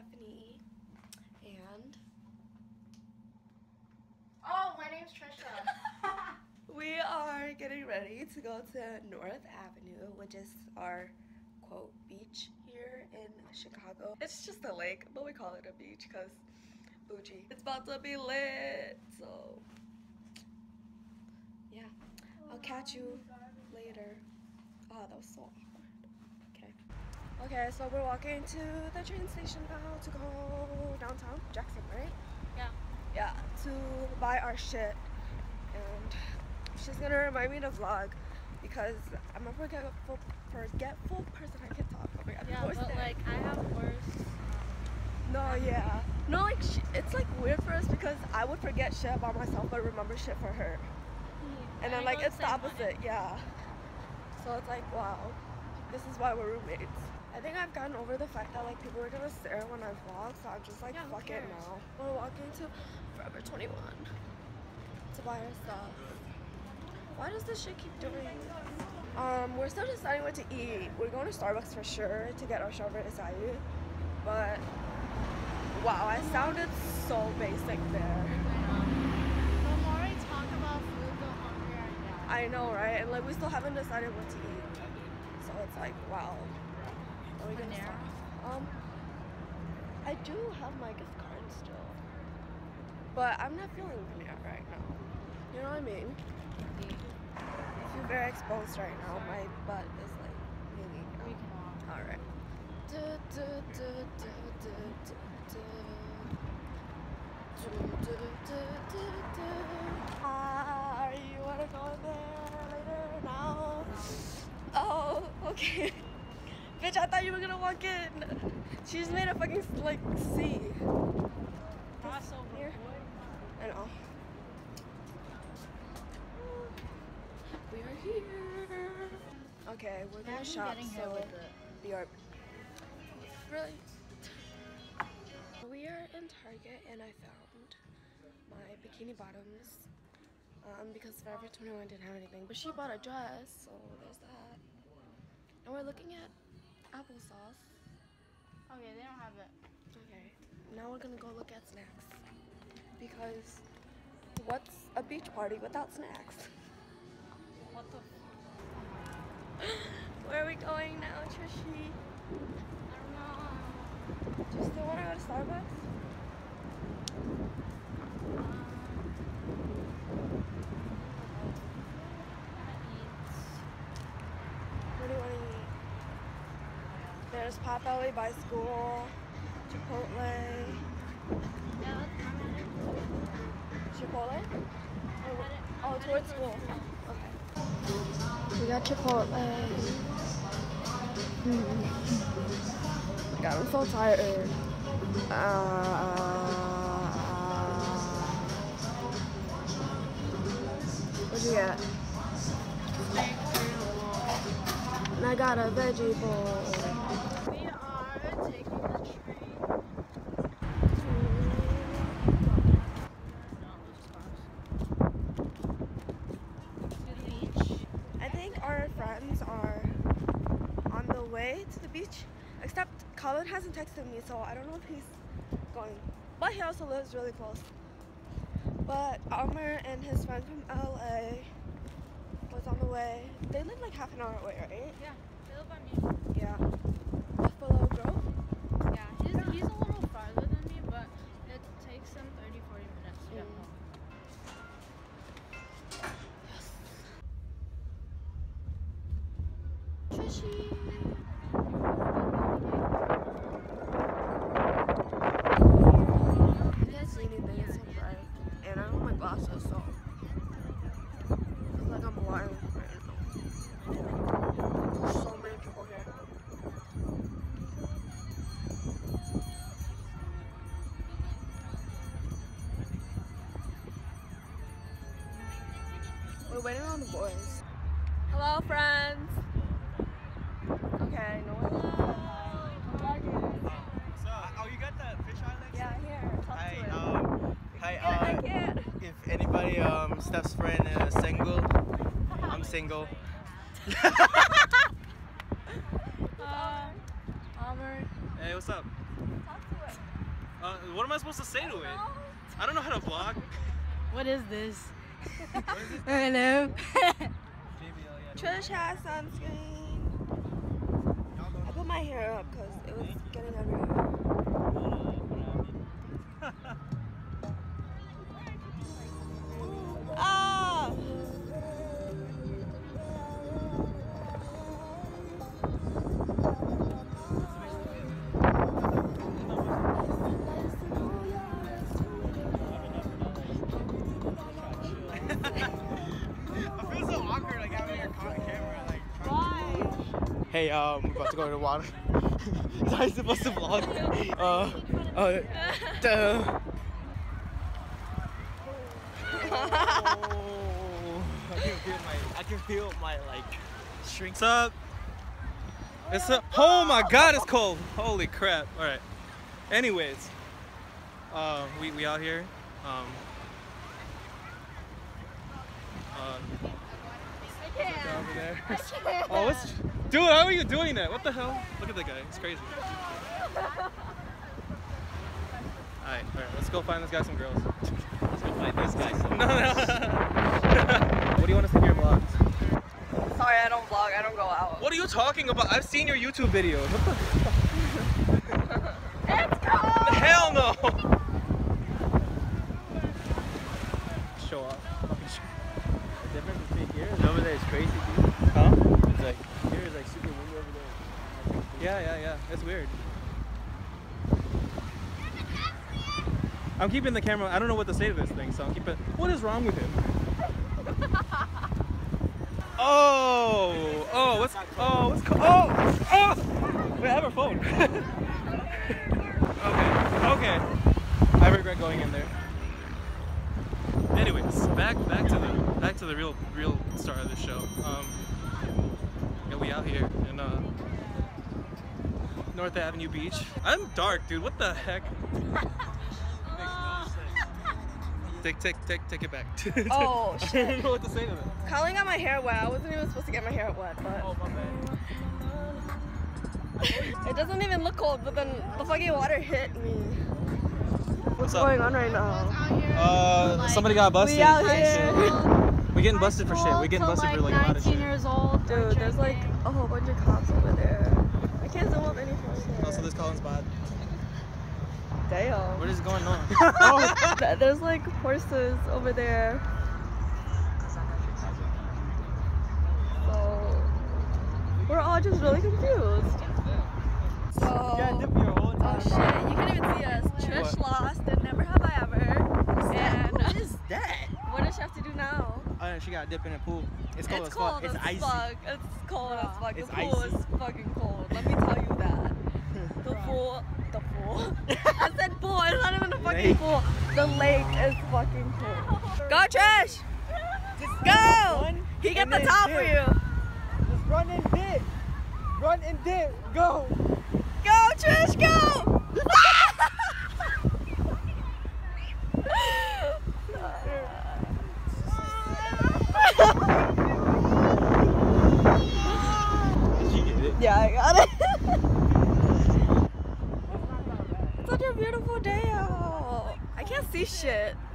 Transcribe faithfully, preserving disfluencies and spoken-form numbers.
Stephanie, and oh, my name's Trisha. we are getting ready to go to North Avenue, which is our quote beach here in Chicago. It's just a lake, but we call it a beach because bougie. It's about to be lit, so yeah. I'll catch you later. Oh, that was so awkward. Okay. Okay, so we're walking to the train station now to go downtown Jackson, right? Yeah. Yeah, to buy our shit. And she's gonna remind me to vlog because I'm a forgetful, forgetful person. I can't talk. Oh my god. Yeah, but like I have worse. No, yeah. No, like sh it's like weird for us because I would forget shit about myself but remember shit for her. Hmm. And then like it's the opposite, yeah. So it's like, wow, this is why we're roommates. I think I've gotten over the fact that like people are gonna stare when I vlog, so I'm just like, yeah, fuck it now. We're walking to Forever twenty-one to buy our stuff. Why does this shit keep doing this? Um, we're still deciding what to eat. We're going to Starbucks for sure to get our strawberry acai, but wow, I sounded so basic there. The more I talk about food, the hungrier I get. I know, right? And like we still haven't decided what to eat, so it's like, wow. Are we gonna start? Um, I do have my gift card still, but I'm not feeling Panera right now. You know what I mean? I feel very exposed right now. My butt is like hanging out. We can walk. All right. Du, du, du, du, du, du, du. Du, du, du, du, du. Ah, you wanna go in there later now? Oh, okay. Bitch, I thought you were gonna walk in. She just made a fucking like C. Crossover, Here. boy. I know. We are here. Okay, we're gonna Imagine shop. getting hit So with it. we are really. We are in Target, and I found my bikini bottoms. Um, because Forever twenty-one didn't have anything, but she bought a dress, so there's that. And we're looking at applesauce. Okay, they don't have it. Okay, now we're gonna go look at snacks. Because what's a beach party without snacks? What the f- Where are we going now, Trishy? I don't know. Do you still wanna go to Starbucks? What do you wanna eat? There's Potbelly by school, Chipotle. Yeah, that's, I'm at it. Chipotle? I'm at it. Oh, I'm towards heading school. Okay. We got Chipotle. Mm. God, I'm so tired. Uh, what'd you get? Steak, cereal, And I got a veggie bowl. bowl. We are taking the train. To the beach. I think our friends are on the way to the beach, except Colin hasn't texted me, so I don't know if he's going. But he also lives really close. But Amr and his friend from L A was on the way. They live like half an hour away, right? Yeah, they live by me. Yeah. Buffalo Grove? Yeah, he's, he's a little farther than me, but it takes him thirty, forty minutes to get Mm. home. Trishy. It's raining, but it's so bright. And I don't have my glasses, so it's like I'm blind right now. There's so many people here. We're waiting on the boys. Hello, friends. Okay, no one. So, oh, you got the fish eye next? Yeah, here. Talk Hi, to it. um, hi, I uh, can't. if anybody, um, Steph's friend is single, I'm single. Uh, Amr. Hey, what's up? Uh, what am I supposed to say to it? I don't know how to vlog. What is this? Hello. Trish has sunscreen. I put my hair up because it was getting everywhere. Ah! Hey, um, we're about to go to the water. Is I supposed to vlog? Uh, uh, duh. Oh, I can feel my, I can feel my like shrink. What's up? It's a, oh my God, it's cold. Holy crap! All right. Anyways, uh, we we out here. Um. Uh, over there. Oh, what's, dude, how are you doing that? What the hell? Look at the guy. It's crazy. Alright, alright, let's go find this guy some girls. Let's go find this guy some No, no. What do you want us to do your vlogs? Sorry, I don't vlog. I don't go out. What are you talking about? I've seen your YouTube videos. What the? It's cold! Hell no! Show off. The difference between here and over there is crazy, dude. Huh? It's like, here is like super windy over there. Yeah, yeah, yeah. It's weird. I'm keeping the camera. I don't know what to say to this thing, so I'm keeping. What is wrong with him? Oh, oh, what's, oh, what's, oh, oh! Wait, I have her phone. Okay, okay. I regret going in there. Anyways, back, back to the, back to the real, real star of the show. Um, yeah, we out here in uh, North Avenue Beach. I'm dark, dude. What the heck? Take, take, take, take it back. Oh, I don't know what to say to that. Colin got my hair wet. I wasn't even supposed to get my hair wet, but Oh, my bad. it doesn't even look cold, but then the fucking water hit me. What's What's up? going on right now? Uh, somebody got busted. We out for here. shit. We getting busted for shit. We getting Till, busted like, for like a lot of shit. nineteen years old. Dude, there's like a whole bunch of cops over there. I can't zoom up any further. Also, this Colin's bad. Damn. What is going on? Oh, th- there's like horses over there. So we're all just really confused. So oh shit, you can't even see us. Trish What? lost and never have I ever. And What is that? what does she have to do now? Uh, she got dipped in a pool. It's cold It's as cold fuck. It's as icy. fuck. It's cold as fuck. It's the pool icy. is fucking cold. Let me tell you that. The pool, the pool. I said pool. It's not even a fucking Lake. pool. The lake is fucking cold. Go Trish! Just Go! run He got and the then top dip. for you. Just run and dip. Run and dip. Go. Go Trish, go! Did you get it? Yeah, I got it. It's such a beautiful day out. I can't see shit.